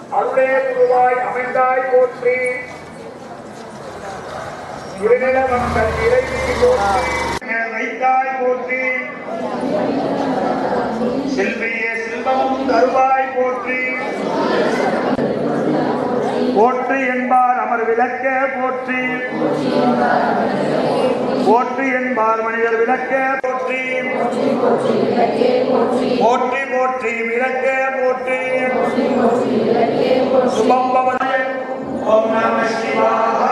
அருளே குருவாய் அமைந்தாய் போற்றி. இருநில மக்கள் இறைவி வைத்தாய் போற்றி. செல்வியே செல்வமும் தருவாய் போற்றி. போற்றி என்பார் அமர் விளக்க போற்றி. போற்றி என்பார் மனிதர் விளக்க போற்றி. போற்றி போற்றி விளக்க போற்றி. சுபம் பவனே. ஓம் நம சிவாய.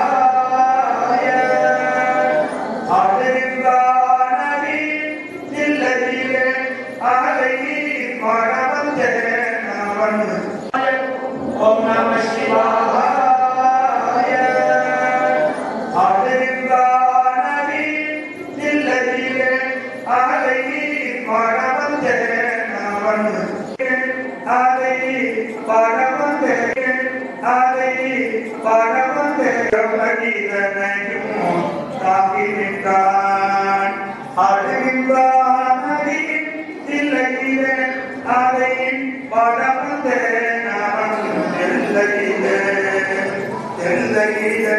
ஆதிரிந்தானவி தில்லதிலே அகலை பரமந்தே நவன். ஓம் நம சிவாய. ஆதிரிந்தானவி தில்லதிலே அகலை பரமந்தே நவன். அதை பரமந்தே அதை பரமந்தே பிரமகீதனையும் தாகின்றான். அழுகின்றான் தில்லகிலே அதை பரமந்தே நான் தெல்லகிலே தெல்லகிலே.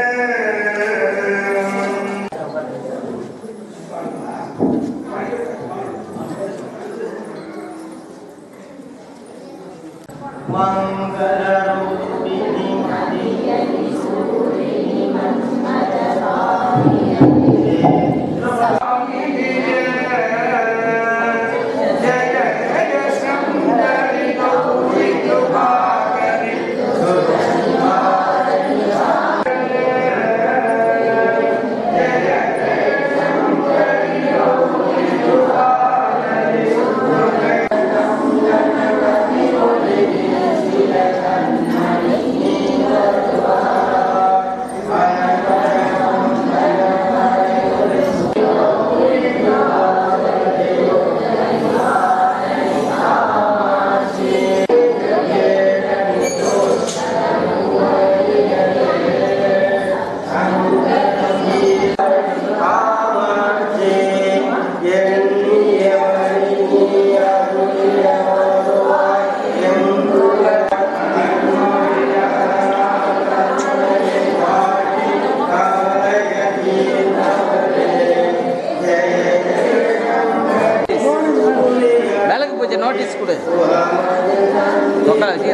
நோட்டீஸ் கொடு. உட்கார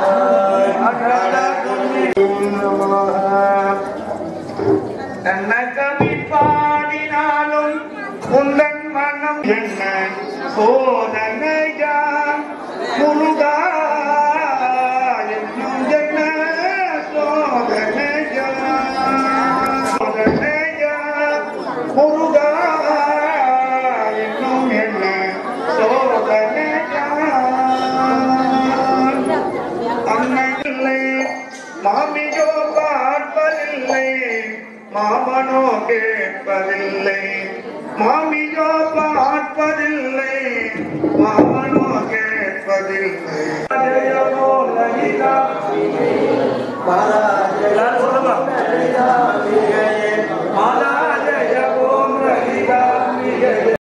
தன்னை கவி பாடினாலும் உந்தன் மனம் என்ன சோதனையா முருகா என்னும் என்ன சோதனையா சோதனையா முருகா என்னும் என்ன சோதனையா. அன்னை இல்லை மாமியோ பார்ப்பதில்லை மாமனோ கேட்பதில்லை. மாமியோ பார்ப்பதில்லை மாமனோ கேட்பதில்லை.